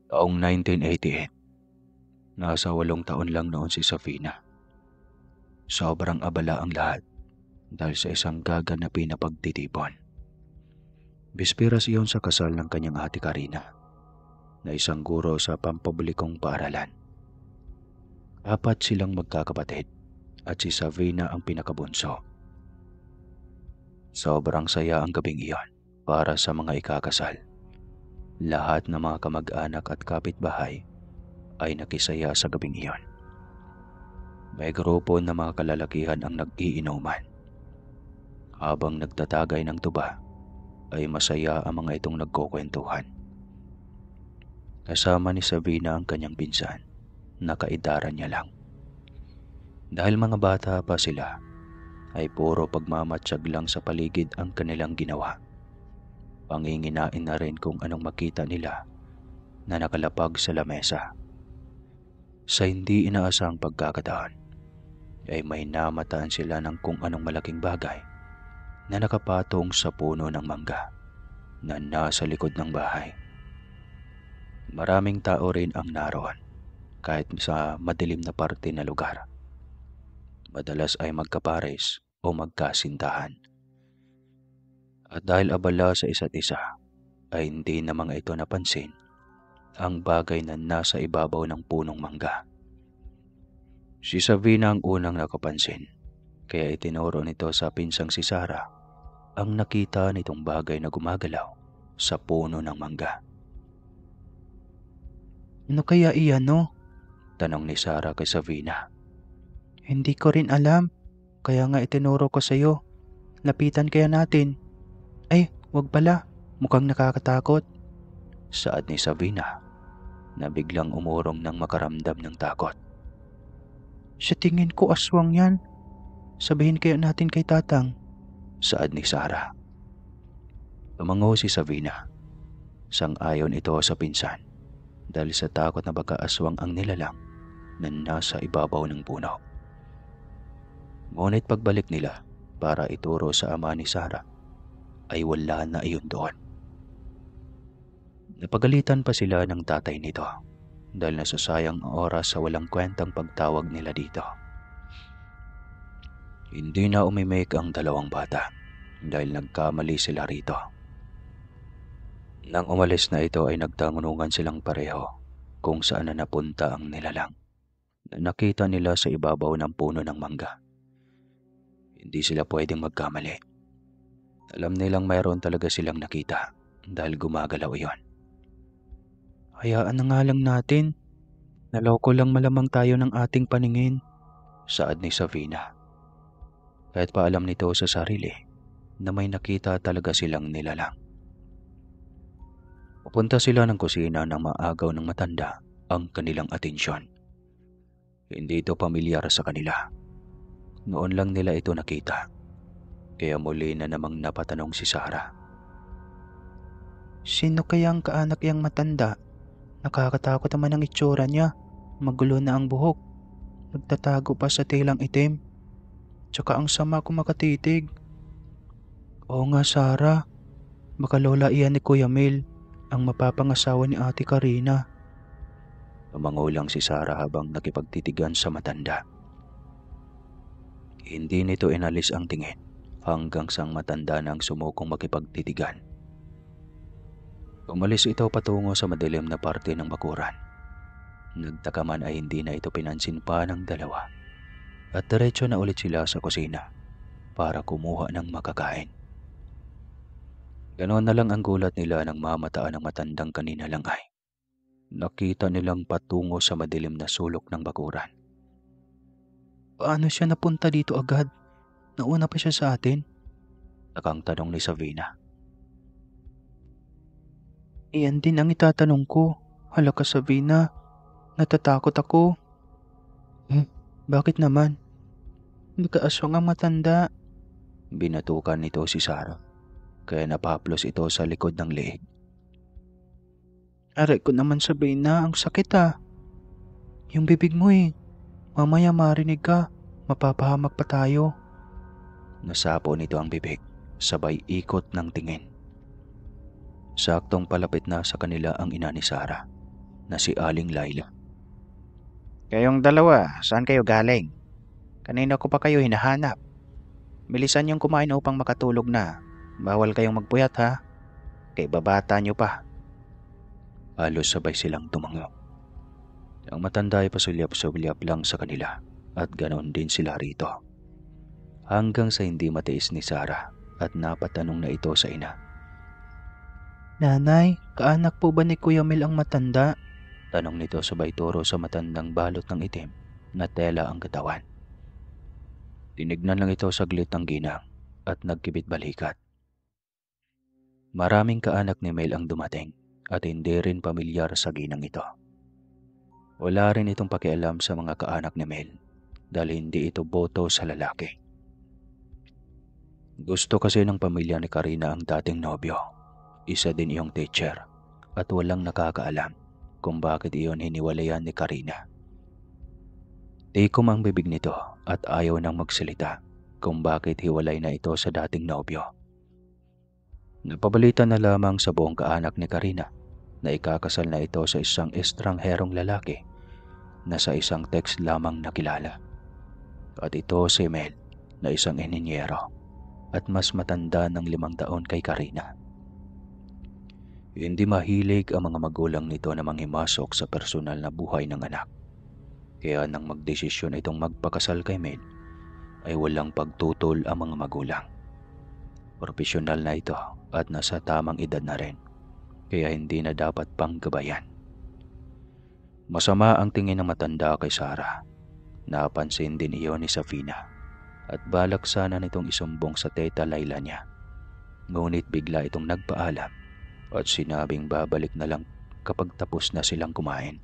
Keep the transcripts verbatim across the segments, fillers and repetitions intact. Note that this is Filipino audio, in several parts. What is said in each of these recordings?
Taong nineteen eighty-eight, nasa walong taon lang noon si Safina. Sobrang abala ang lahat dahil sa isang gaganapin na pagtitipon. Bispiras iyon sa kasal ng kanyang ate Karina, na isang guro sa pampabulikong paaralan. Apat silang magkakapatid at si Savina ang pinakabunso. Sobrang saya ang gabing iyon para sa mga ikakasal. Lahat ng mga kamag-anak at kapitbahay ay nakisaya sa gabing iyon. May grupo ng mga kalalakihan ang nag-iinuman. Habang nagtatagay ng tuba, ay masaya ang mga itong nagkukwentuhan. Kasama ni Savina ang kanyang pinsan, na kaedaran niya lang. Dahil mga bata pa sila, ay puro pagmamatsyag lang sa paligid ang kanilang ginawa. Panginginain na rin kung anong makita nila na nakalapag sa lamesa. Sa hindi inaasang pagkakataon, ay may namataan sila ng kung anong malaking bagay na nakapatong sa puno ng mangga na nasa likod ng bahay. Maraming tao rin ang naroon kahit sa madilim na parte na lugar. Madalas ay magkapares o magkasintahan. At dahil abala sa isa't isa, ay hindi na mga ito napansin ang bagay na nasa ibabaw ng punong mangga. Si Savina ang unang nakapansin, kaya itinuro nito sa pinsang si Sarah ang nakita nitong bagay na gumagalaw sa puno ng mangga. Ano kaya iyan, no? Tanong ni Sarah kay Savina. Hindi ko rin alam. Kaya nga itinuro ko sa'yo. Lapitan kaya natin. Ay, wag pala. Mukhang nakakatakot. Saad ni Savina na biglang umurong ng makaramdam ng takot. Sa tingin ko aswang yan. Sabihin kaya natin kay Tatang. Saad ni Sarah. Tumango si Savina. Sang-ayon ito sa pinsan dahil sa takot na baka aswang ang nilalang na nasa ibabaw ng puno. Ngunit pagbalik nila para ituro sa ama ni Sarah, ay wala na iyon doon. Napagalitan pa sila ng tatay nito dahil nasasayang ang oras sa walang kwentang pagtawag nila dito. Hindi na umimik ang dalawang bata dahil nagkamali sila rito. Nang umalis na ito ay nagtangunungan silang pareho kung saan na napunta ang nilalang na nakita nila sa ibabaw ng puno ng mangga. Hindi sila pwedeng magkamali. Alam nilang mayroon talaga silang nakita dahil gumagalaw iyon. Hayaan na nga lang natin. Naloko lang malamang tayo ng ating paningin. Saad ni Savina. Kahit pa alam nito sa sarili na may nakita talaga silang nilalang. Pupunta sila ng kusina ng maagaw ng matanda ang kanilang atensyon. Hindi ito pamilyar sa kanila. Noon lang nila ito nakita. Kaya muli na namang napatanong si Sarah. Sino kaya ang kaanak yang matanda? Nakakatakot naman ang itsura niya. Magulo na ang buhok. Nagtatago pa sa tilang itim. Tsaka ang sama ko makatitig. Oo nga, Sarah. Baka lola iyan ni Kuya Mel, ang mapapangasawa ni Ate Karina. Tumango lang si Sarah habang nakipagtitigan sa matanda. Hindi nito inalis ang tingin hanggang sang matanda nang sumukong makipagtitigan. Umalis ito patungo sa madilim na parte ng bakuran. Nagtaka man ay hindi na ito pinansin pa ng dalawa at diretso na ulit sila sa kusina para kumuha ng makakain. Ganoon na lang ang gulat nila nang mamataan ng matandang kanina lang ay nakita nilang patungo sa madilim na sulok ng bakuran. Paano siya napunta dito agad? Nauna pa siya sa atin? Takang tanong ni Savina. Iyan din ang itatanong ko. Hala ka, Savina. Natatakot ako. Hmm, bakit naman? Nagkaaswang ang matanda. Binatukan nito si Sarah, kaya napaplos ito sa likod ng leeg. Aray ko naman, Savina, ang sakit ah. Yung bibig mo eh. Mamaya marinig ka. Mapapahamak pa tayo. Nasapo nito ang bibig, sabay ikot ng tingin. Saktong palapit na sa kanila ang ina ni Sarah na si Aling Laila. Kayong dalawa, saan kayo galing? Kanina ko pa kayo hinahanap. Bilisan yung kumain upang makatulog na. Bawal kayong magpuyat ha. Kay babata nyo pa. Halos sabay silang tumango. Ang matanda ay pasulyap-sulyap lang sa kanila at ganon din sila rito. Hanggang sa hindi matiis ni Sarah at napatanong na ito sa ina. Nanay, kaanak po ba ni Kuya Mel ang matanda? Tanong nito sabay turo sa matandang balot ng itim na tela ang katawan. Tinignan lang ito saglit ng ginang at nagkibit balikat. Maraming kaanak ni Mel ang dumating at hindi rin pamilyar sa ginang ito. Wala rin itong pakialam sa mga kaanak ni Mel dahil hindi ito boto sa lalaki. Gusto kasi ng pamilya ni Karina ang dating nobyo. Isa din iyong teacher at walang nakakaalam kung bakit iyon hiniwalayan ni Karina. Tikom ang bibig nito at ayaw nang magsalita kung bakit hiwalay na ito sa dating nobyo. Napabalita na lamang sa buong kaanak ni Karina na ikakasal na ito sa isang estrangherong lalaki na sa isang text lamang nakilala. At ito si Mel na isang ininyero at mas matanda ng limang taon kay Karina. Hindi mahilig ang mga magulang nito na manghimasok sa personal na buhay ng anak. Kaya nang magdesisyon itong magpakasal kay Mel, ay walang pagtutol ang mga magulang. Profesional na ito at nasa tamang edad na rin, kaya hindi na dapat pang gabayan. Masama ang tingin ng matanda kay Sarah. Napansin din iyon ni Safina at balak sana nitong isumbong sa teta Laila niya. Ngunit bigla itong nagpaalam at sinabing babalik na lang kapag tapos na silang kumain.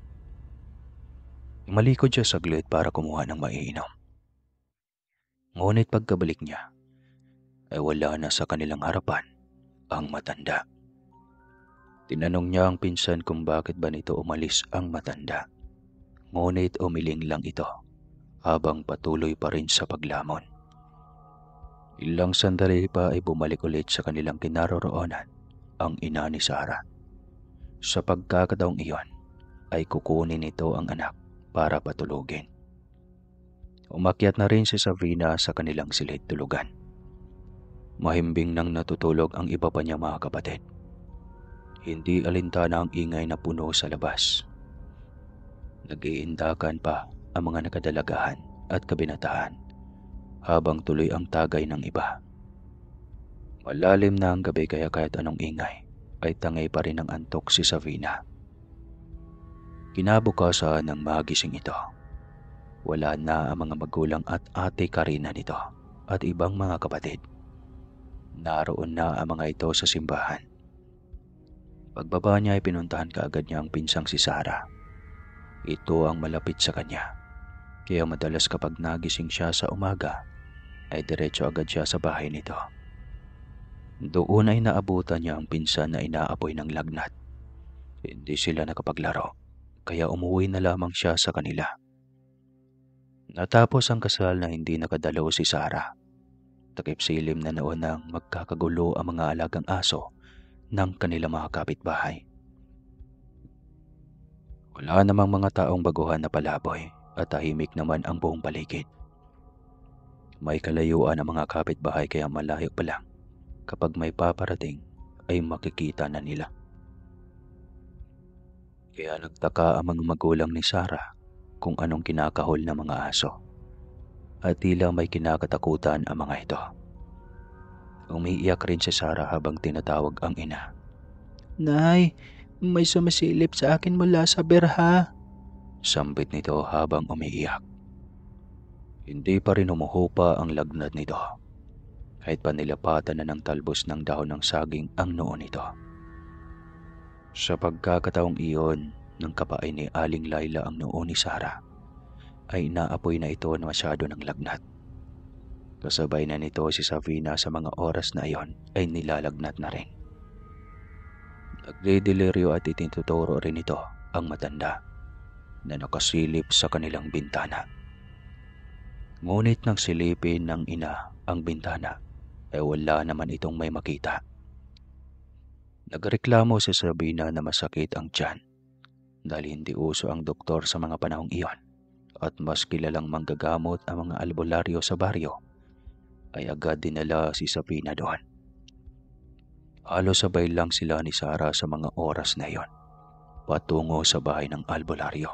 Malikod siya saglit para kumuha ng maiinom. Ngunit pagkabalik niya, ay wala na sa kanilang harapan ang matanda. Tinanong niya ang pinsan kung bakit ba nito umalis ang matanda. Ngunit umiling lang ito habang patuloy pa rin sa paglamon. Ilang sandali pa ay bumalik ulit sa kanilang kinaroroonan ang ina ni Sarah. Sa pagkakataong iyon ay kukunin nito ang anak para patulugin. Umakyat na rin si Sabrina sa kanilang silid tulugan. Mahimbing nang natutulog ang iba pa niya mga kapatid. Hindi alintana ang ingay na puno sa labas. Nag-iindakan pa ang mga nakadalagahan at kabinataan habang tuloy ang tagay ng iba. Malalim na ang gabi kaya kahit anong ingay ay tangay pa rin ang antok si Sabrina. Kinabukasan ng magising ito. Wala na ang mga magulang at ate Karina nito at ibang mga kapatid. Naroon na ang mga ito sa simbahan. Pagbaba niya ay pinuntahan kaagad niya ang pinsang si Sarah. Ito ang malapit sa kanya. Kaya madalas kapag nagising siya sa umaga, ay diretso agad siya sa bahay nito. Doon ay naabutan niya ang pinsan na inaapoy ng lagnat. Hindi sila nakapaglaro, kaya umuwi na lamang siya sa kanila. Natapos ang kasal na hindi nakadalaw si Sarah. Takip silim na noon nang magkakagulo ang mga alagang aso ng kanilang mga kapitbahay. Wala namang mga taong baguhan na palaboy at tahimik naman ang buong paligid. May kalayuan ang mga kapitbahay kaya malayo pa lang kapag may paparating ay makikita na nila. Kaya nagtaka ang mga magulang ni Sarah kung anong kinakahol ng mga aso. At tila may kinakatakutan ang mga ito. Umiiyak rin si Sarah habang tinatawag ang ina. Nay, may sumisilip sa akin mula sa berha. Sambit nito habang umiiyak. Hindi pa rin humuhupa ang lagnat nito. Kahit pa nilapatan na ng talbos ng dahon ng saging ang noon nito. Sa pagkakataong iyon, nang kapain ni Aling Laila ang noo ni Sarah, ay naapoy na ito na masyado ng lagnat. Kasabay na nito si Sabrina sa mga oras na iyon ay nilalagnat na rin. Nagdideliryo at itinuturo rin ito ang matanda na nakasilip sa kanilang bintana. Ngunit nang silipin ng ina ang bintana ay wala naman itong may makita. Nagreklamo si Sabrina na masakit ang tiyan. dahil hindi uso ang doktor sa mga panahong iyon at mas kilalang manggagamot ang mga albularyo sa baryo, ay agad dinala si Safina doon. Halos sabay lang sila ni Sarah sa mga oras na iyon, patungo sa bahay ng albularyo.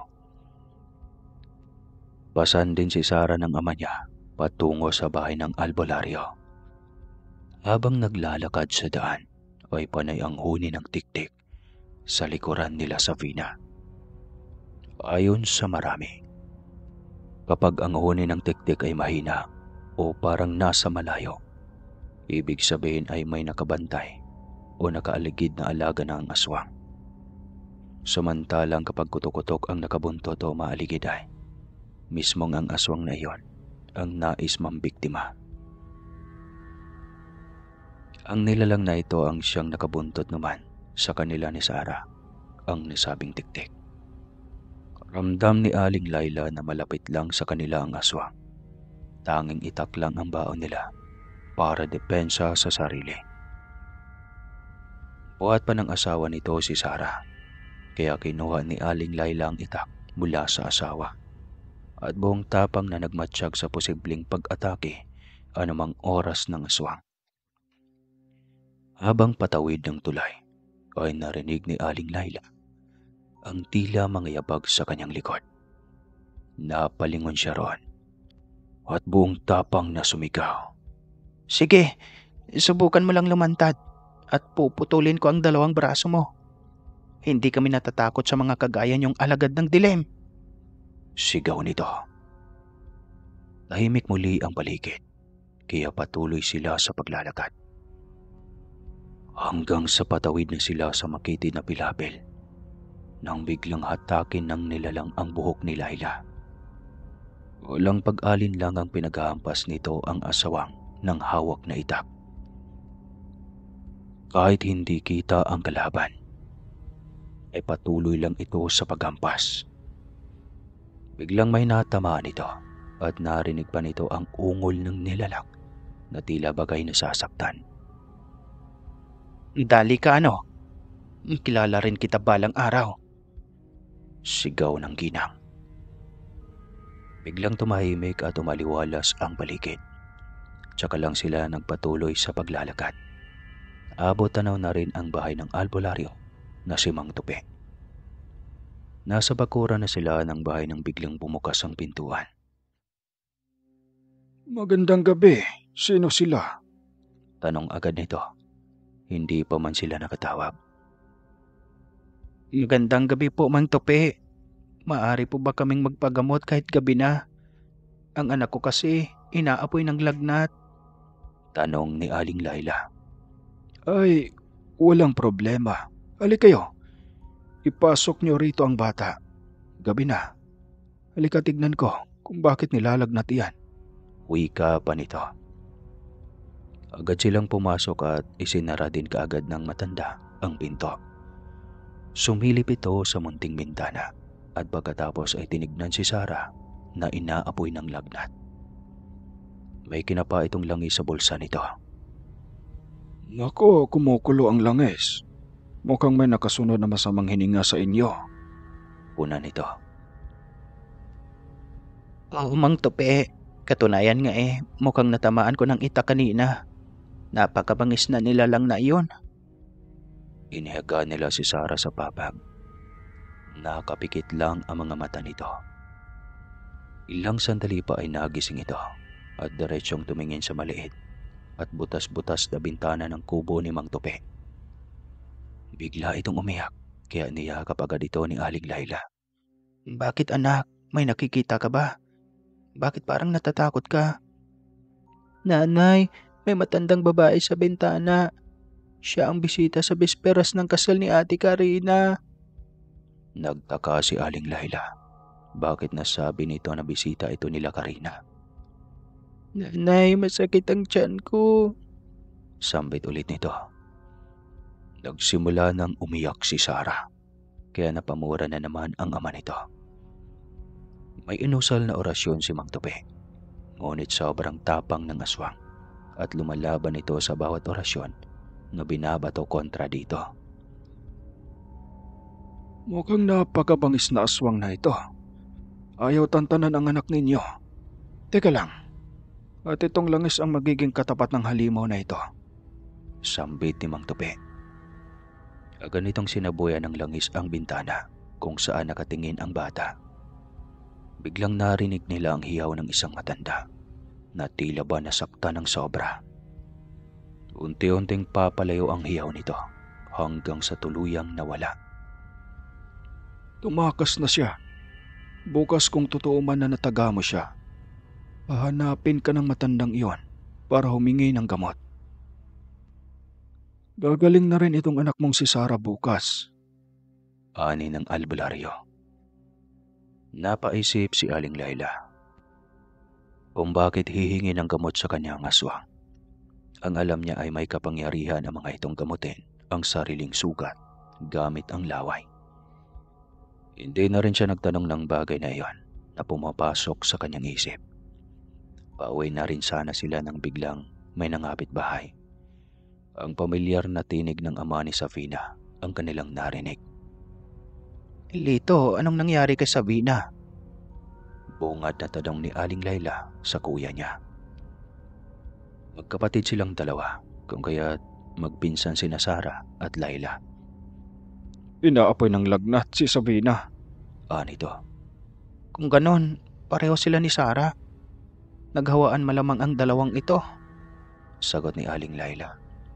Pasan din si Sarah ng ama niya patungo sa bahay ng albularyo. Habang naglalakad sa daan, ay panay ang huni ng tiktik sa likuran nila Safina. Ayon sa marami, kapag ang huni ng tiktik ay mahina o parang nasa malayo, ibig sabihin ay may nakabantay o nakaaligid na alaga ng aswang. Samantalang kapag kutok-kutok ang nakabuntot o maaligid ay mismong ang aswang na iyon ang nais mambiktima. Ang nilalang na ito ang siyang nakabuntot naman sa kanila ni Sarah, ang nasabing tiktik. Ramdam ni Aling Laila na malapit lang sa kanila ang aswang. Tanging itak lang ang baon nila para depensa sa sarili. Buhat pa ng asawa nito si Sarah, kaya kinuha ni Aling Laila ang itak mula sa asawa at buong tapang na nagmatsyag sa posibleng pag-atake anumang oras ng aswang. Habang patawid ng tulay, ay narinig ni Aling Laila ang tila mangyayabag sa kanyang likod. Napalingon siya roon at buong tapang na sumigaw. Sige, subukan mo lang lumantad at puputulin ko ang dalawang braso mo. Hindi kami natatakot sa mga kagaya niyong alagad ng dilim. Sigaw nito. Tahimik muli ang paligid, kaya patuloy sila sa paglalakad. Hanggang sa patawid na sila sa makitid na pilapil, nang biglang hatakin ng nilalang ang buhok ni Laila. Walang pag-alin lang ang pinaghahampas nito ang asawang ng hawak na itak. Kahit hindi kita ang kalaban, ay patuloy lang ito sa paghampas. Biglang may natamaan ito at narinig pa nito ang ungol ng nilalang na tila bagay nasasaktan. Dali ka ano? Kilala rin kita balang araw. Sigaw ng ginang. Biglang tumahimik at umaliwalas ang paligid. Tsaka lang sila nagpatuloy sa paglalakad. Abot tanaw na rin ang bahay ng albularyo na si Mang Tupi. Nasa bakuran na sila ng bahay nang biglang bumukas ang pintuan. Magandang gabi. Sino sila? Tanong agad nito. Hindi pa man sila nakatawag. Magandang gabi po, Mang Tupi. Maaari po ba kaming magpagamot kahit gabi na? Ang anak ko kasi inaapoy ng lagnat. Tanong ni Aling Laila. Ay, walang problema. Halika kayo. Ipasok niyo rito ang bata. Gabi na. Halika tignan ko kung bakit nilalagnat iyan. Wika pa nito. Agad silang pumasok at isinara din kaagad ng matanda ang pinto. Sumilip ito sa munting bintana at pagkatapos ay tinignan si Sarah na inaapoy ng lagnat. May kinapa itong langis sa bulsa nito. Nako, kumukulo ang langis. Mukhang may nakasunod na masamang hininga sa inyo. Puna nito. Oo, Mang Tupi. Katunayan nga eh, mukhang natamaan ko ng itak kanina. Napakabangis na nilalang na iyon. Inihaga nila si Sarah sa papag. Nakapikit lang ang mga mata nito. Ilang sandali pa ay nagising ito at diretsyong tumingin sa maliit at butas-butas na bintana ng kubo ni Mang Tupi. Bigla itong umiyak kaya niyakap agad ito ni Aling Laila. Bakit anak? May nakikita ka ba? Bakit parang natatakot ka? Nanay, may matandang babae sa bintana. Siya ang bisita sa bisperas ng kasal ni Ate Karina. Nagtaka si Aling Laila. Bakit nasabi nito na bisita ito nila Karina? Nanay, masakit ang tiyan ko. Sambit ulit nito. Nagsimula nang umiyak si Sarah, kaya napamura na naman ang ama nito. May inusal na orasyon si Mang Tupi, ngunit sobrang tapang ng aswang at lumalaban ito sa bawat orasyon na binabato kontra dito. Mukhang napakabangis na aswang na ito. Ayaw tantanan ang anak ninyo. Teka lang, at itong langis ang magiging katapat ng halimaw na ito. Sambit ni Mang Tupi. Agad nitong sinabuyan ng langis ang bintana kung saan nakatingin ang bata. Biglang narinig nila ang hiyaw ng isang matanda na tila ba nasakta ng sobra. Unti-unting papalayo ang hiyaw nito hanggang sa tuluyang nawala. Tumakas na siya. Bukas kung totoo man na nataga mo siya, hahanapin ka ng matandang iyon para humingi ng gamot. Gagaling na rin itong anak mong si Sarah bukas. Ani ng albularyo. Napaisip si Aling Laila kung bakit hihingi ng gamot sa kanyang aswang. Ang alam niya ay may kapangyarihan ang mga itong gamutin ang sariling sugat gamit ang laway. Hindi na rin siya nagtanong ng bagay na iyon na pumapasok sa kanyang isip. Pauwi na rin sana sila nang biglang may nangapit bahay. Ang pamilyar na tinig ng ama ni Safina ang kanilang narinig. Lito, anong nangyari kay Sabina? Bungad na tanong ni Aling Laila sa kuya niya. Magkapatid silang dalawa, kung kaya't magpinsan sina Sarah at Laila. Inaapoy ng lagnat si Sabina. Ah, nito. Kung ganon, pareho sila ni Sarah. Naghawaan malamang ang dalawang ito. Sagot ni Aling Laila.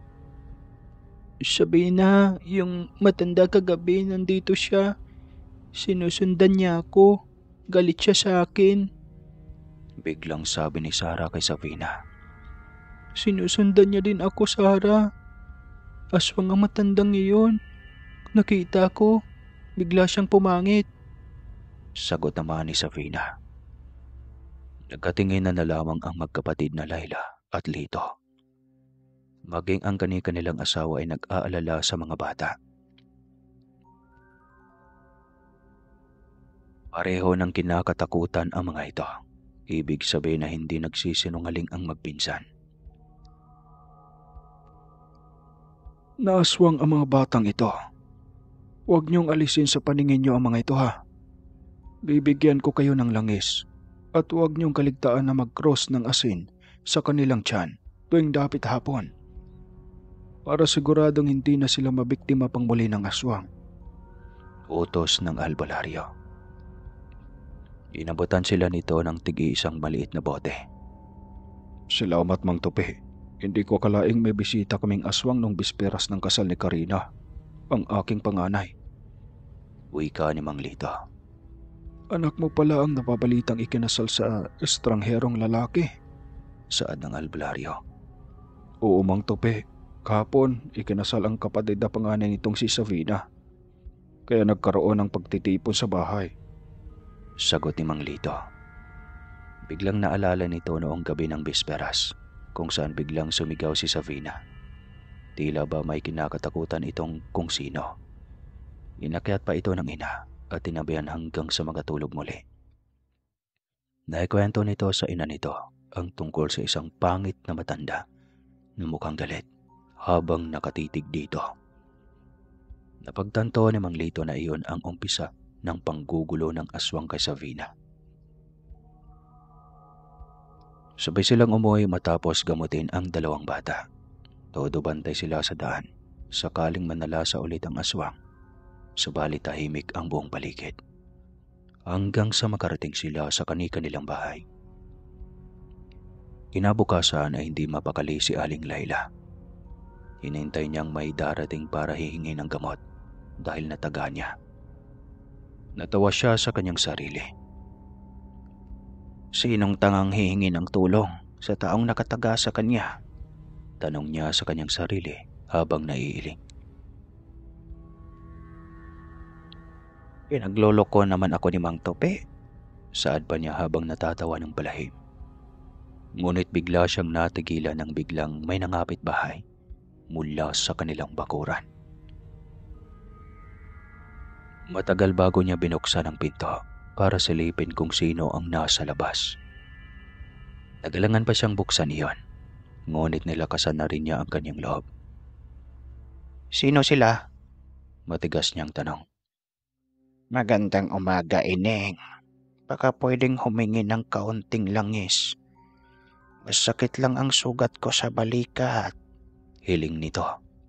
Sabina, yung matanda kagabi nandito siya. Sinusundan niya ako. Galit siya sa akin. Biglang sabi ni Sarah kay Safina. Sinusundan niya din ako, Sarah. Aswang ang matandang iyon. Nakita ko, bigla siyang pumangit. Sagot naman ni Safina. Nagkatingin na na lamang ang magkapatid na Laila at Lito. Maging ang kani-kanilang asawa ay nag-aalala sa mga bata. Pareho ng kinakatakutan ang mga ito. Ibig sabihin na hindi nagsisinungaling ang magpinsan. Naaswang ang mga batang ito. Huwag niyong alisin sa paningin niyo ang mga ito ha. Bibigyan ko kayo ng langis at huwag niyong kaligtaan na mag-cross ng asin sa kanilang tiyan tuwing dapit hapon. Para siguradong hindi na sila mabiktima pang muli ng aswang. Utos ng albularyo. Inabutan sila nito ng tig-iisang maliit na bote. Salamat, Mang Tupi. Hindi ko akalaing may bisita kaming aswang nung bisperas ng kasal ni Karina, ang aking panganay. Wika ni Mang Lito. Anak mo pala ang napabalitang ikinasal sa estrangherong lalaki. Saad ng albularyo. Oo, Mang Tupi. Kahapon, ikinasal ang kapatid na panganay nitong si Savina. Kaya nagkaroon ng pagtitipon sa bahay. Sagot ni Mang Lito. Biglang naalala nito noong gabi ng bisperas kung saan biglang sumigaw si Savina. Tila ba may kinakatakutan itong kung sino. Inakyat pa ito ng ina at tinabihan hanggang sa magatulog muli. Naikwento nito sa ina nito ang tungkol sa isang pangit na matanda na mukhang galit habang nakatitig dito. Napagtanto ni Mang Lito na iyon ang umpisa ng panggugulo ng aswang kay Savina. Sabay silang umuwi matapos gamutin ang dalawang bata. Todo bantay sila sa daan, sakaling manalasa ulit ang aswang. Subalit tahimik ang buong paligid. Hanggang sa makarating sila sa kani-kanilang bahay. Kinabukasan ay hindi mapakali si Aling Laila. Hinintay niyang may darating para hihingi ng gamot dahil nataga niya. Natawa siya sa kanyang sarili. Sinong tangang hihingi ng tulong sa taong nakataga sa kanya? Tanong niya sa kanyang sarili habang naiiling. Pinagloloko naman ako ni Mang Tupi. Saad pa niya habang natatawa ng palahim. Ngunit bigla siyang natigilan nang biglang may nangapit bahay mula sa kanilang bakuran. Matagal bago niya binuksan ang pinto para silipin kung sino ang nasa labas. Nagalangan pa siyang buksan iyon, ngunit nilakasan na rin niya ang kanyang loob. Sino sila? Matigas niyang tanong. Magandang umaga, Ineng. Baka pwedeng humingi ng kaunting langis. Masakit lang ang sugat ko sa balikat. Hiling nito.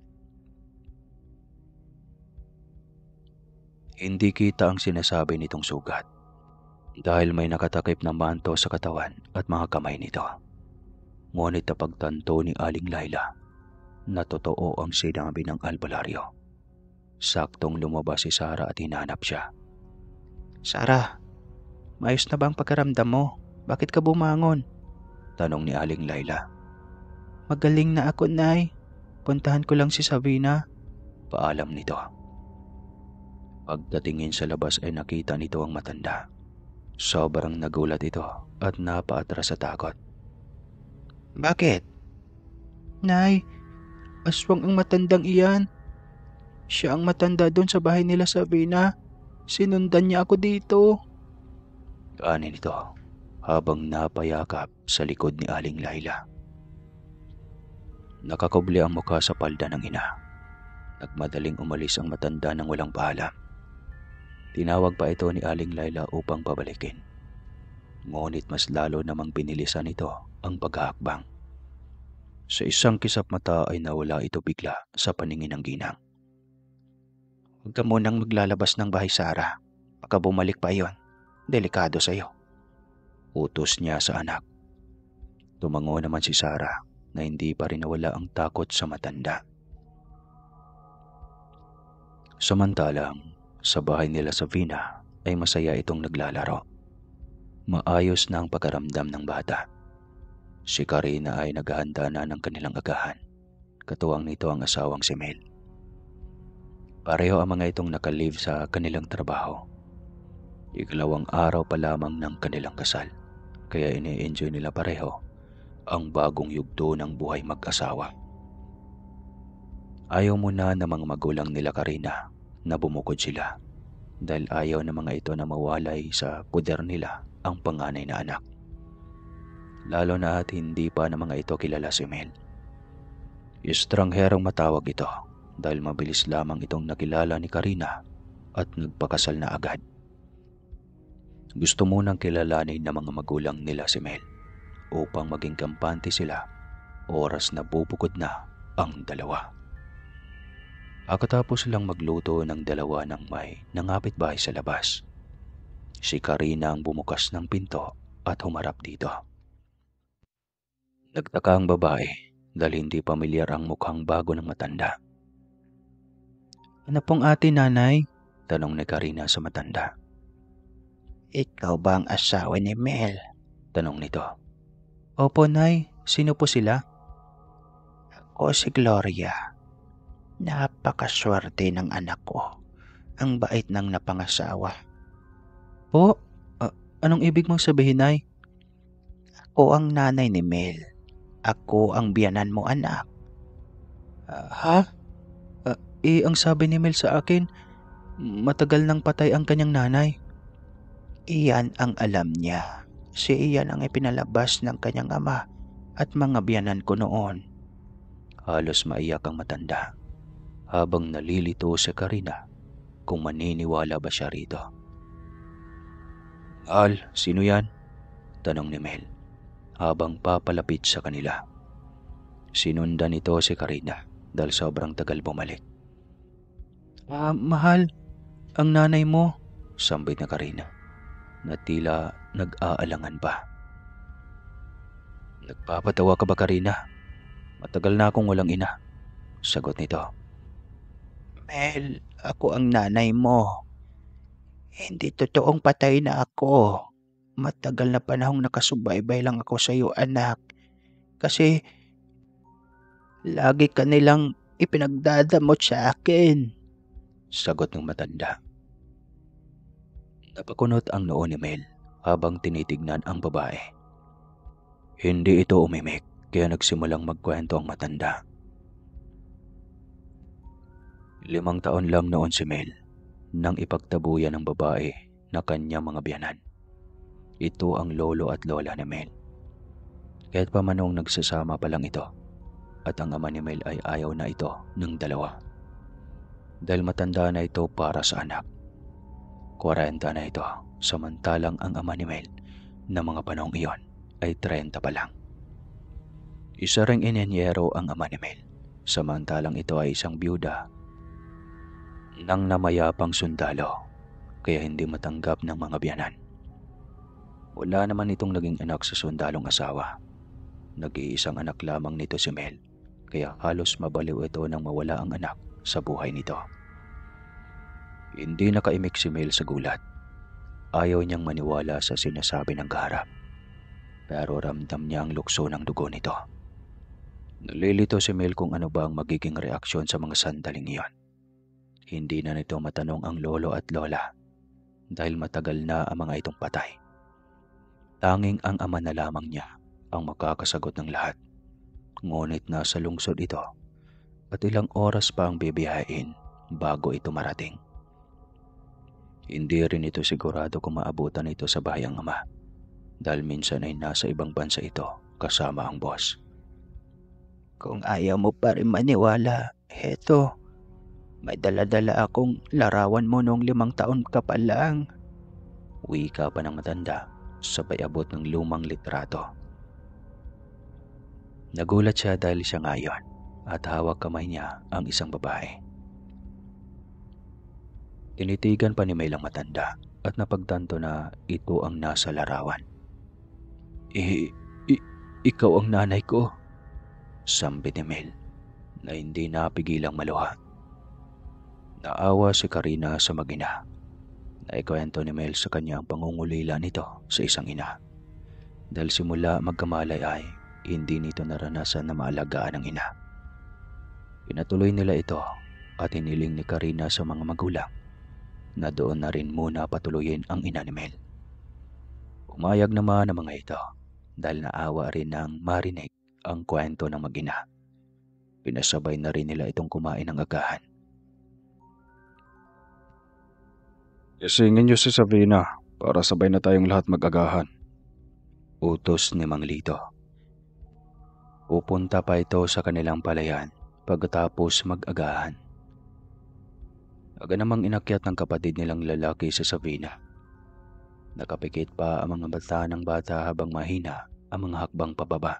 Hindi kita ang sinasabi nitong sugat dahil may nakatakip na manto sa katawan at mga kamay nito. Ngunit napagtanto ni Aling Laila na totoo ang sinabi ng albularyo. Saktong lumabas si Sarah at hinanap siya. Sarah, maayos na ba ang pakiramdam mo? Bakit ka bumangon? Tanong ni Aling Laila. Magaling na ako, Nay. Puntahan ko lang si Sabina. Paalam nito. Pagdatingin sa labas ay nakita nito ang matanda. Sobrang nagulat ito at napaatras sa takot. Bakit? Nay, aswang ang matandang iyan. Siya ang matanda doon sa bahay nila Sabina. Sinundan niya ako dito. Ani nito habang napayakap sa likod ni Aling Laila. Nakakubli ang mukha sa palda ng ina. Nagmadaling umalis ang matanda nang walang paalam. Tinawag pa ito ni Aling Laila upang pabalikin. Ngunit mas lalo namang binilisan nito ang paghahakbang. Sa isang kisap mata ay nawala ito bigla sa paningin ng ginang. Huwag ka munang maglalabas ng bahay, Sarah. Baka bumalik pa yon. Delikado sa'yo. Utos niya sa anak. Tumango naman si Sarah na hindi pa rin nawala ang takot sa matanda. Samantalang, sa bahay nila Sabina ay masaya itong naglalaro. Maayos na ang pagkaramdam ng bata. Si Karina ay naghahanda na ng kanilang agahan. Katuwang nito ang asawang si Mel. Pareho ang mga itong nakalive sa kanilang trabaho. Ikalawang araw pa lamang ng kanilang kasal, kaya ini-enjoy nila pareho ang bagong yugto ng buhay mag-asawa. Ayaw muna ng mga magulang nila Karina na bumukod sila dahil ayaw ng mga ito na mawalay sa puder nila ang panganay na anak. Lalo na at hindi pa ng mga ito kilala si Mel. Estrangherong matawag ito dahil mabilis lamang itong nakilala ni Karina at nagpakasal na agad. Gusto munang kilalanin ng mga magulang nila si Mel upang maging kampante sila oras na bubukod na ang dalawa. Pagkatapos silang magluto ng dalawa ng may nangapit bahay sa labas, si Karina ang bumukas ng pinto at humarap dito. Nagtaka ang babae dahil hindi pamilyar ang mukhang bago ng matanda. Ano pong ate, nanay? Tanong ni Karina sa matanda. Ikaw ba ang asawa ni Mel? Tanong nito. Opo, Nay. Sino po sila? Ako si Gloria. Napakaswerte ng anak ko. Ang bait ng napangasawa. Po? Uh, anong ibig mong sabihin, Nay? Ako ang nanay ni Mel. Ako ang biyanan mo, anak. Uh, ha? Uh, eh, ang sabi ni Mel sa akin, matagal nang patay ang kanyang nanay. Iyan ang alam niya. Si iyan ang ipinalabas ng kanyang ama at mga biyanan ko noon. Halos maiyak ang matanda habang nalilito si Karina kung maniniwala ba siya rito. Al, sino yan? Tanong ni Mel habang papalapit sa kanila. Sinundan nito si Karina dahil sobrang tagal bumalik. Ah, mahal, ang nanay mo, sambit na Karina na tila nag-aalangan pa. Nagpapatawa ka ba, Karina? Matagal na akong walang ina, sagot nito. Mel, ako ang nanay mo. Hindi totoong patay na ako. Matagal na panahong nakasubaybay lang ako sa iyo, anak. Kasi lagi ka nilang ipinagdadamot sa akin, sagot ng matanda. Napakunot ang noo ni Mel habang tinitignan ang babae. Hindi ito umimik kaya nagsimulang magkwento ang matanda. Limang taon lang noon si Mel nang ipagtabuyan ng babae na kanyang mga biyanan. Ito ang lolo at lola ni Mel. Kahit pa manong nagsasama pa lang ito at ang ama ni Mel ay ayaw na ito ng dalawa dahil matanda na ito para sa anak. kwarenta na ito, samantalang ang ama ni Mel na mga panahong iyon ay trenta pa lang. Isa ring inenyero ang ama ni Mel, samantalang ito ay isang byuda ng namayapang sundalo, kaya hindi matanggap ng mga biyanan. Wala naman itong naging anak sa sundalong asawa. Nag-iisang anak lamang nito si Mel, kaya halos mabaliw ito nang mawala ang anak sa buhay nito. Hindi nakaimik si Mel sa gulat. Ayaw niyang maniwala sa sinasabi ng kaharap, pero ramdam niya ang lukso ng dugo nito. Nalilito si Mel kung ano ba ang magiging reaksyon sa mga sandaling iyon. Hindi na nito matanong ang lolo at lola dahil matagal na ang mga itong patay. Tanging ang ama na lamang niya ang makakasagot ng lahat. Ngunit nasa lungsod ito at ilang oras pa ang bibiyahin bago ito marating. Hindi rin ito sigurado kung maabutan ito sa bahay ang ama dahil minsan ay nasa ibang bansa ito kasama ang boss. Kung ayaw mo pa rin maniwala, heto, may dala-dala akong larawan mo noong limang taon ka pa lang. Wika pa ng matanda, sabay abot ng lumang litrato. Nagulat siya dahil siya ngayon at hawak kamay niya ang isang babae. Tinitigan pa ni Mel ang matanda at napagtanto na ito ang nasa larawan. Eh, i- ikaw ang nanay ko. Sambit ni Mel na hindi napigilang maluha. Naawa si Karina sa mag-ina. Naikwento ni Mel sa kanya ang pangungulila nito sa isang ina. Dahil simula magkamalay ay hindi nito naranasan na maalagaan ang ina. Pinatuloy nila ito at hiniling ni Karina sa mga magulang na doon na rin muna patuloyin ang ina ni Mel. Umayag naman ang mga ito dahil naawa rin ng marinig ang kwento ng mag-ina. Pinasabay na rin nila itong kumain ng agahan. Isingin niyo si Savina para sabay na tayong lahat mag-agahan. Utos ni Mang Lito. Pupunta pa ito sa kanilang palayan pagkatapos mag-agahan. Aga namang inakyat ng kapatid nilang lalaki sa Savina. Nakapikit pa ang mga mata ng bata habang mahina ang mga hakbang pababa.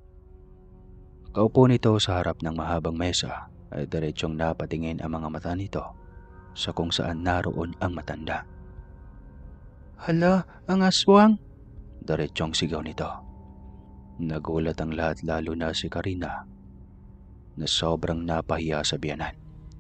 Kaupo nito sa harap ng mahabang mesa ay diretsong napatingin ang mga mata nito sa kung saan naroon ang matanda. Hala, ang aswang! Diretsong sigaw nito. Nagulat ang lahat lalo na si Karina na sobrang napahiya sa biyanan.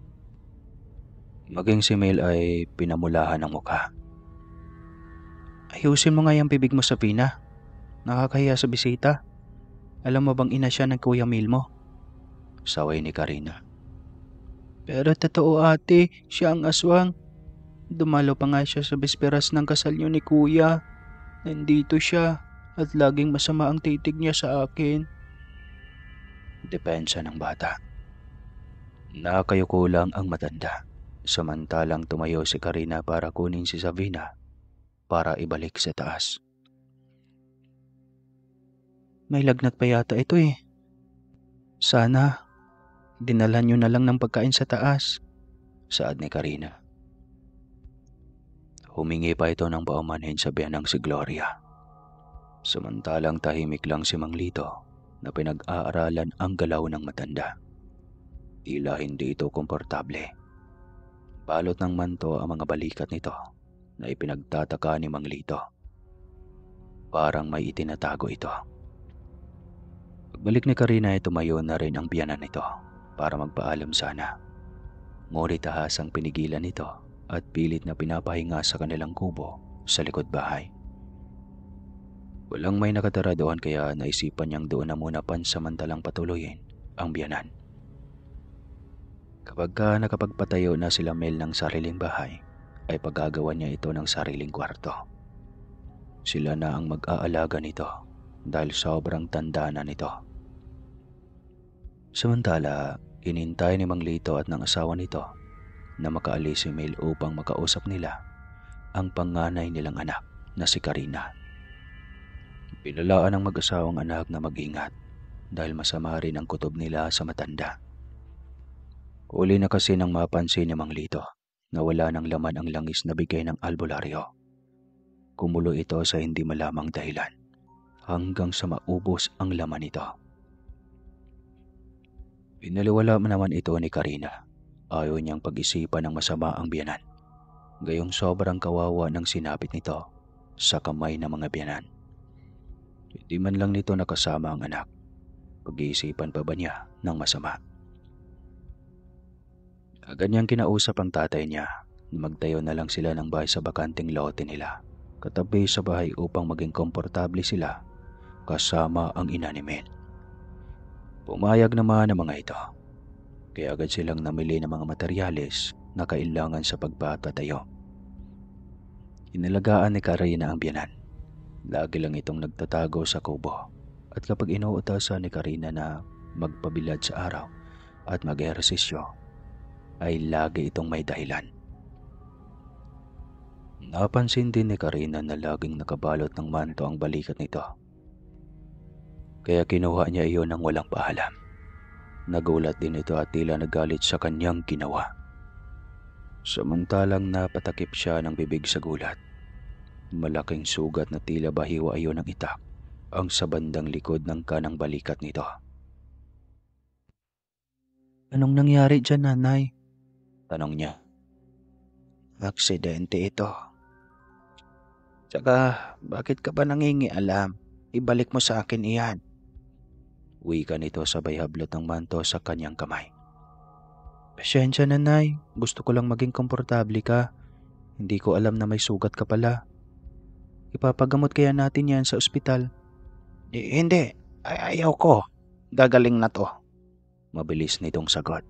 Maging si Mel ay pinamulahan ng mukha. Ayusin mo nga yung bibig mo, Savina. Nakakahiya sa bisita. Alam mo bang ina siya ng Kuya Mil mo? Saway ni Karina. Pero totoo ate, siya ang aswang. Dumalo pa nga siya sa bisperas ng kasal niyo ni Kuya. Nandito siya at laging masama ang titig niya sa akin. Depensa ng bata. Nakayuko lang ang matanda. Samantalang tumayo si Karina para kunin si Savina para ibalik sa taas. May lagnat pa yata ito eh. Sana, dinala niyo na lang ng pagkain sa taas. Saad ni Karina. Humingi pa ito ng paumanhin sa biyanang si Gloria. Samantalang tahimik lang si Mang Lito na pinag-aaralan ang galaw ng matanda. Tila hindi ito komportable. Balot ng manto ang mga balikat nito na ipinagtataka ni Mang Lito. Parang may itinatago ito. Pagbalik ni Karina ay tumayo na rin ang biyanan nito para magpaalam sana. Ngunit ahasang pinigilan nito at pilit na pinapahinga sa kanilang kubo sa likod bahay. Walang may nakatira doon kaya naisipan niyang doon na muna pansamantalang patuloyin ang biyanan. Kapag ka nakapagpatayo na sila Mel ng sariling bahay, ay paggagawa niya ito ng sariling kwarto. Sila na ang mag-aalaga nito dahil sobrang tanda na nito. Samantala, inintay ni Mang Lito at ng asawa nito na makaalis si Mel upang makausap nila ang panganay nilang anak na si Karina. Pinalaan ng mag-asawang anak na mag-ingat dahil masama rin ang kutob nila sa matanda. Huli na kasi nang mapansin ni Mang Lito na wala ng laman ang langis na bigay ng albularyo. Kumulo ito sa hindi malamang dahilan hanggang sa maubos ang laman nito. Pinaliwala naman ito ni Karina. Ayaw niyang pag-isipan ng masama ang biyanan. Gayong sobrang kawawa ng sinapit nito sa kamay ng mga biyanan. Hindi man lang nito nakasama ang anak. Pag-iisipan pa ba niya ng masama? Agad niyang kinausap ang tatay niya na magtayo na lang sila ng bahay sa bakanting lote nila, katabi sa bahay upang maging komportable sila kasama ang ina ni Mel. Pumayag naman ang mga ito, kaya agad silang namili ng mga materyales na kailangan sa pagpapatayo. Inalagaan ni Karina ang biyanan. Lagi lang itong nagtatago sa kubo, at kapag inuutasan ni Karina na magpabilad sa araw at mag-ehersisyo, ay lagi itong may dahilan. Napansin din ni Karina na laging nakabalot ng manto ang balikat nito. Kaya kinuha niya iyon ng walang paalam. Nagulat din ito at tila nagalit sa kanyang ginawa. Samantalang napatakip siya ng bibig sa gulat. Malaking sugat na tila bahiwa ayon ng itak ang sa bandang likod ng kanang balikat nito. Anong nangyari dyan, nanay? Tanong niya. Aksidente ito. Tsaka, bakit ka ba nangingialam? Ibalik mo sa akin iyan. Wika nito sabay hablot ng manto sa kanyang kamay. Pasensya, nanay. Gusto ko lang maging komportable ka. Hindi ko alam na may sugat ka pala. Ipapagamot kaya natin yan sa ospital? Eh, hindi. Ay, ayaw ko. Gagaling na to. Mabilis nitong sagot.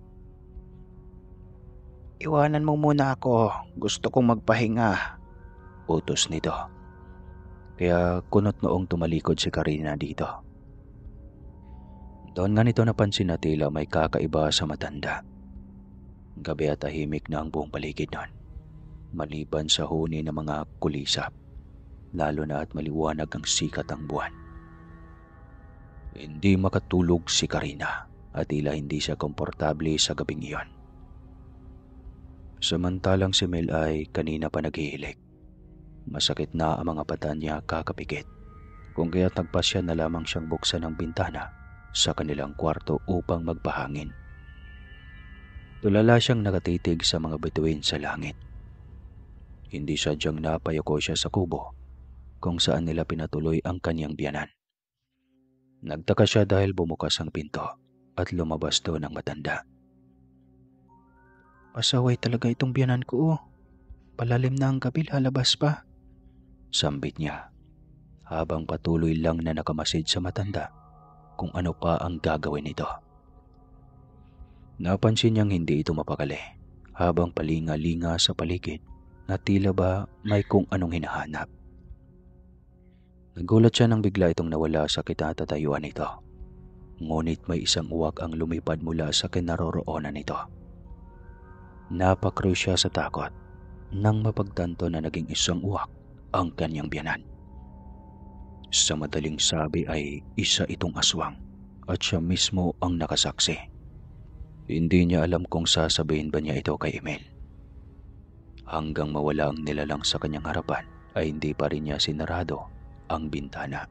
Iwanan mo muna ako. Gusto kong magpahinga. Utos nito. Kaya kunot noong tumalikod si Karina dito. Doon nga nito napansin na tila may kakaiba sa matanda. Gabi at tahimik na ang buong paligid noon. Maliban sa huni ng mga kulisap. Lalo na at maliwanag ang sikat ng buwan. Hindi makatulog si Karina at tila hindi siya komportable sa gabing iyon. Samantalang si Mel ay kanina pa naghihilik. Masakit na ang mga pata niya kakapikit, kung kaya't nagpasya na lamang siyang buksan ang bintana sa kanilang kwarto upang magpahangin. Tulala siyang nakatitig sa mga bituin sa langit. Hindi sadyang napayoko siya sa kubo kung saan nila pinatuloy ang kanyang biyanan. Nagtaka siya dahil bumukas ang pinto at lumabas doon ang matanda. Pasaway talaga itong biyanan ko. Oh. Palalim na ang gabi, lalabas pa. Sambit niya habang patuloy lang na nakamasid sa matanda kung ano pa ang gagawin nito. Napansin niyang hindi ito mapakali habang palinga-linga sa paligid na tila ba may kung anong hinahanap. Nagulat siya nang bigla itong nawala sa kinatatayuan nito. Ngunit may isang uwak ang lumipad mula sa kinaroroonan nito. Napakruy siya sa takot nang mapagtanto na naging isang uwak ang kanyang biyanan. Sa madaling sabi ay isa itong aswang at siya mismo ang nakasaksi. Hindi niya alam kung sasabihin ba niya ito kay Emil. Hanggang mawala ang nilalang sa kanyang harapan ay hindi pa rin niya sinarado ang bintana.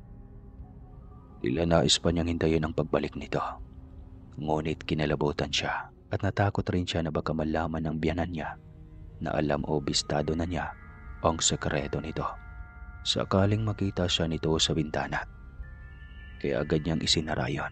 Tila nais pa niyang hintayin ang pagbalik nito. Ngunit kinalabutan siya at natakot rin siya na baka malaman ng biyanan niya na alam o bistado na niya ang sekreto nito. Sakaling makita siya nito sa bintana. Kaya agad niyang isinara yon.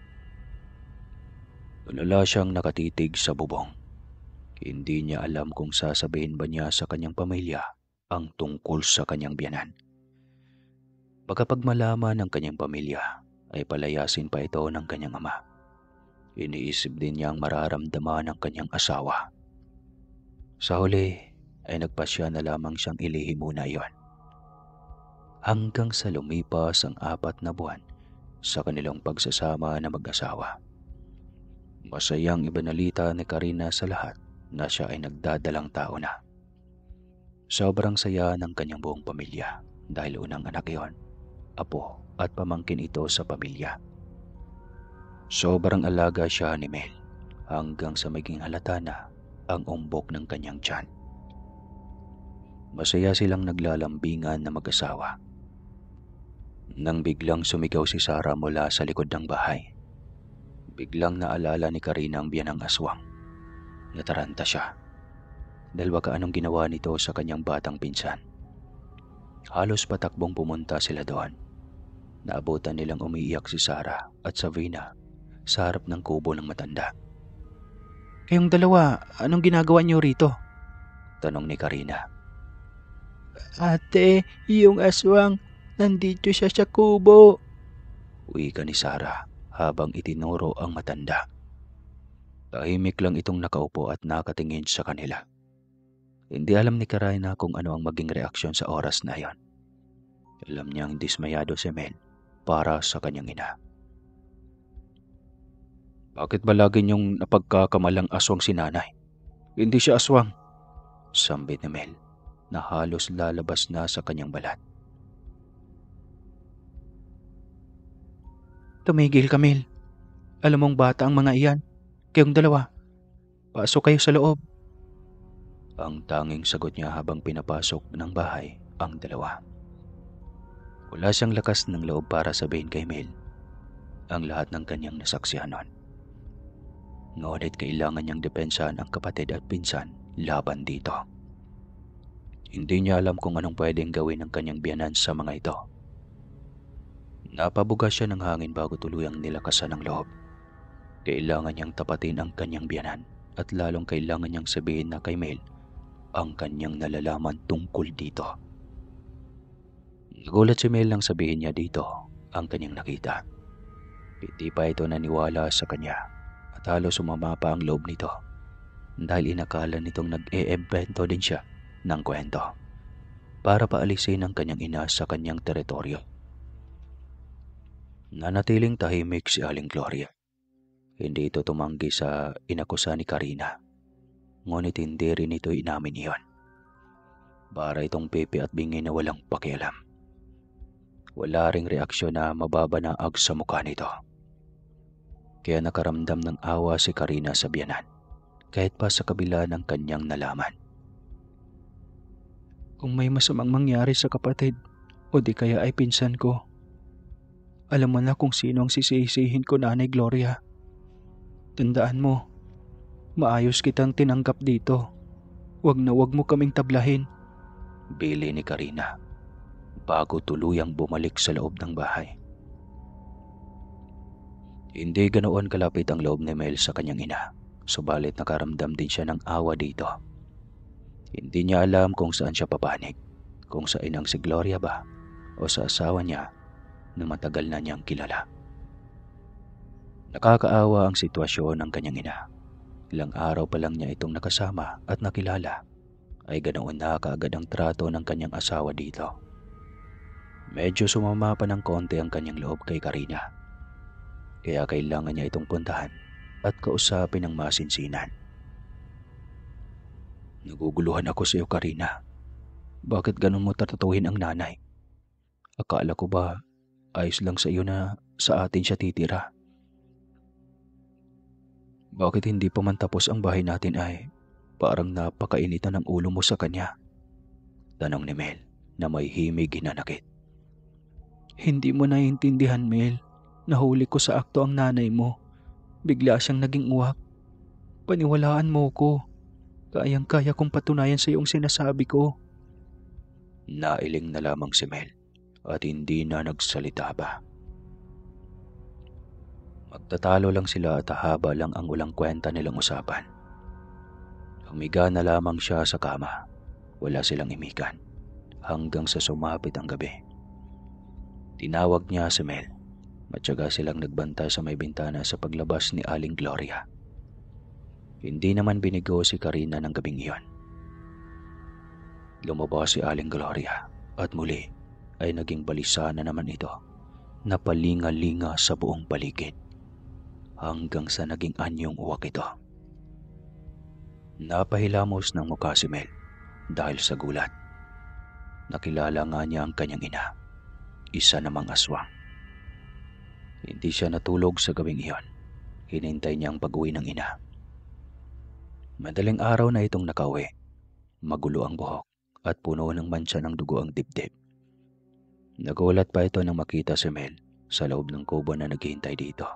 Tulala siyang nakatitig sa bubong. Hindi niya alam kung sasabihin ba niya sa kanyang pamilya ang tungkol sa kanyang biyanan. Baka pag malaman ng kanyang pamilya ay palayasin pa ito ng kanyang ama. Iniisip din niyang mararamdaman ng kanyang asawa. Sa huli ay nagpasya na lamang siyang ilihim muna iyon. Hanggang sa lumipas ang apat na buwan sa kanilang pagsasama na mag-asawa. Masayang ibinalita ni Karina sa lahat na siya ay nagdadalang tao na. Sobrang saya ng kanyang buong pamilya dahil unang anak iyon, apo at pamangkin ito sa pamilya. Sobrang alaga siya ni Mel hanggang sa maging halata na ang umbok ng kanyang tiyan. Masaya silang naglalambingan na mag-asawa nang biglang sumigaw si Sarah mula sa likod ng bahay. Biglang naalala ni Karina ang biyanang aswang. Nataranta siya dahil baka anong ginawa nito sa kanyang batang pinsan. Halos patakbong pumunta sila doon. Naabutan nilang umiiyak si Sarah at Savina sa harap ng kubo ng matanda. Kayong dalawa, anong ginagawa niyo rito? Tanong ni Karina. Ate, yung aswang, nandito siya sa kubo. Wika ni Sarah habang itinuro ang matanda. Tahimik lang itong nakaupo at nakatingin sa kanila. Hindi alam ni Karina kung ano ang maging reaksyon sa oras na yon. Alam niyang dismayado si Mel para sa kanyang ina. Bakit ba lagi niyong napagkakamalang aswang si nanay? Hindi siya aswang, sambit ni Mel na halos lalabas na sa kanyang balat. Tumigil ka, Mel. Alam mong bata ang mga iyan. Kayong dalawa, pasok kayo sa loob. Ang tanging sagot niya habang pinapasok ng bahay ang dalawa. Wala siyang lakas ng loob para sabihin kay Mel ang lahat ng kanyang nasaksihan noon. Ngunit kailangan niyang depensahan ang kapatid at pinsan laban dito. Hindi niya alam kung anong pwedeng gawin ng kanyang biyanan sa mga ito. Napabuga siya ng hangin bago tuluyang nilakasan ng loob. Kailangan niyang tapatin ang kanyang biyanan at lalong kailangan niyang sabihin na kay Mel ang kanyang nalalaman tungkol dito. Nagulat si Mel nang sabihin niya dito ang kanyang nakita. Hindi pa ito naniwala sa kanya at halos sumama pa ang loob nito dahil inakala nitong nag-e-embento din siya ng kwento para paalisin ang kanyang ina sa kanyang teritoryo. Nanatiling tahimik si Aling Gloria. Hindi ito tumanggi sa inakusa ni Karina. Ngunit hindi rin ito inamin iyon. Para itong pipi at bingi na walang pakialam. Wala ring reaksyon na mababanaag sa mukha nito. Kaya nakaramdam ng awa si Karina sa biyanan, kahit pa sa kabila ng kanyang nalaman. Kung may masamang mangyari sa kapatid o di kaya ay pinsan ko, alam mo na kung sino ang sisisihin ko, Nanay Gloria. Tandaan mo, maayos kitang tinanggap dito. Wag na wag mo kaming tablahin. Bili ni Karina bago tuluyang bumalik sa loob ng bahay. Hindi ganoon kalapit ang loob ni Mel sa kanyang ina, subalit nakaramdam din siya ng awa dito. Hindi niya alam kung saan siya papanig, kung sa inang si Gloria ba o sa asawa niya na matagal na niyang kilala. Nakakaawa ang sitwasyon ng kanyang ina. Ilang araw pa lang niya itong nakasama at nakilala ay ganoon na kaagad ang trato ng kanyang asawa dito. Medyo sumama pa ng konti ang kanyang loob kay Karina. Kaya kailangan niya itong puntahan at kausapin ng masinsinan. Naguguluhan ako sa iyo, Karina. Bakit ganun mo tatatuhin ang nanay? Akala ko ba ayos lang sa iyo na sa atin siya titira? Bakit hindi pa man tapos ang bahay natin ay parang napakainitan ng ulo mo sa kanya? Tanong ni Mel na may himig hinanakit. Hindi mo naiintindihan, Mel. Nahuli ko sa akto ang nanay mo. Bigla siyang naging uwak. Paniwalaan mo ko. Kayang-kaya kong patunayan sa iyo ang sinasabi ko. Nailing na lamang si Mel at hindi na nagsalita pa. Magtatalo lang sila at haba lang ang walang kwenta nilang usapan. Humiga na lamang siya sa kama. Wala silang imikan hanggang sa sumapit ang gabi. Tinawag niya si Mel. Matyaga silang nagbantay sa may bintana sa paglabas ni Aling Gloria. Hindi naman binigo si Karina ng gabing iyon. Lumabas si Aling Gloria at muli ay naging balisa na naman ito na palinga-linga sa buong paligid hanggang sa naging anyong uwak ito. Napahilamos ng mukha si Mel dahil sa gulat. Nakilala nga niya ang kanyang ina, isa namang aswang. Hindi siya natulog sa gabing iyon. Hinintay niya ang pag-uwi ng ina. Madaling araw na itong nakauwi. Magulo ang buhok at puno ng mancha ng dugo ang dibdib. Nagulat pa ito nang makita si Mel sa loob ng kubo na naghihintay dito.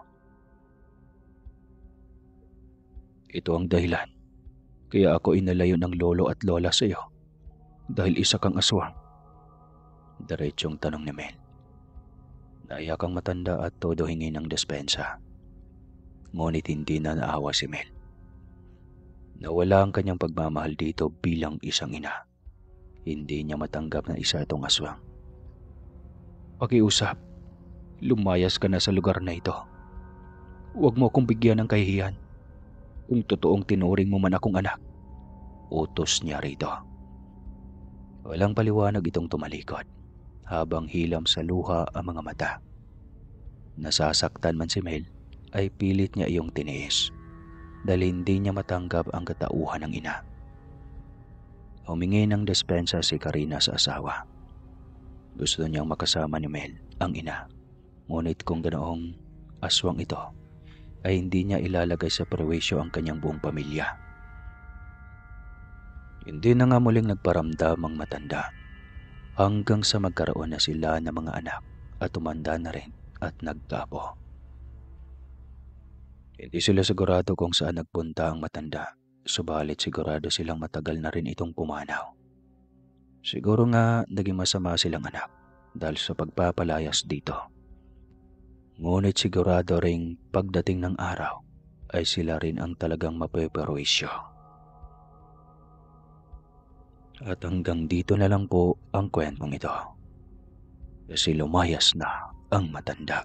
Ito ang dahilan kaya ako inalayo ng lolo at lola sa iyo. Dahil isa kang aswang. Diretsyong tanong ni Mel. Naiyak ang matanda at todo hingi ng despensa. Ngunit hindi na naawa si Mel. Nawala ang kanyang pagmamahal dito bilang isang ina. Hindi niya matanggap na isa itong aswang. Pakiusap, lumayas ka na sa lugar na ito. Huwag mo akong bigyan ng kahihiyan. Kung totoong tinuring mo man akong anak, utos niya rito. Walang paliwanag itong tumalikod habang hilam sa luha ang mga mata. Nasasaktan man si Mel ay pilit niya iyong tiniis dahil hindi niya matanggap ang katauhan ng ina. Humingi ng despensa si Karina sa asawa. Gusto niyang makasama ni Mel ang ina, ngunit kung ganoong aswang ito ay hindi niya ilalagay sa perwisyo ang kanyang buong pamilya. Hindi na nga muling nagparamdam ang matanda hanggang sa magkaroon na sila ng mga anak at tumanda na rin at nagtapo. Hindi sila sigurado kung saan nagpunta ang matanda, subalit sigurado silang matagal na rin itong pumanaw. Siguro nga naging masama silang anak dahil sa pagpapalayas dito. Ngunit sigurado ring pagdating ng araw ay sila rin ang talagang mapeperwisyo. At hanggang dito na lang po ang kwentong ito. Kasi lumayas na ang matanda.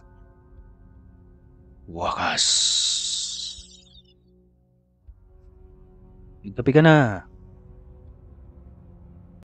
Wakas! Magkape ka na.